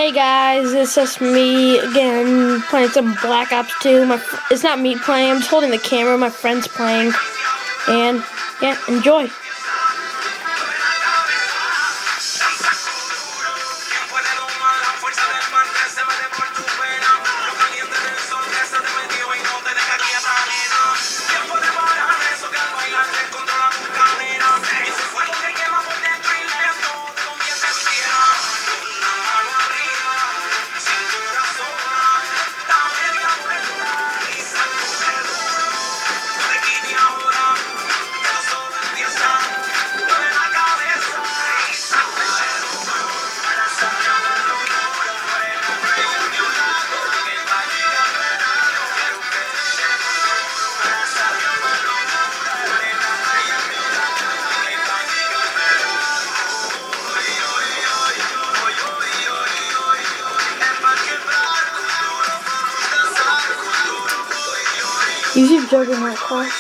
Hey guys, it's just me again playing some Black Ops 2. It's not me playing, I'm just holding the camera, my friend's playing. And yeah, enjoy. Easy juggernaut class.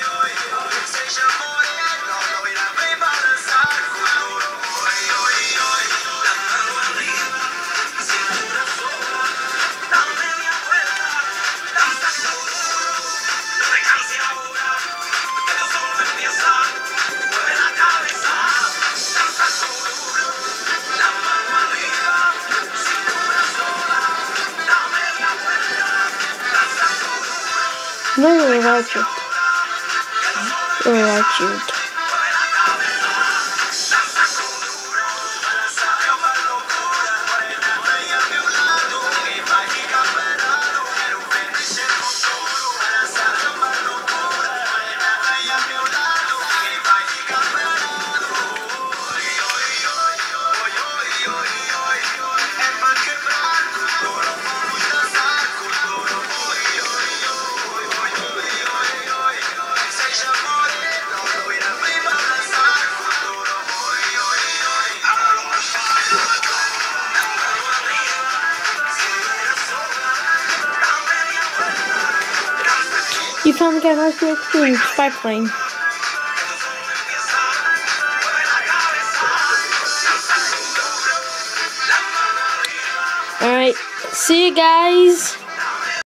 No, really like it. Really like it. You finally got a nice experience by playing. Alright, see you guys.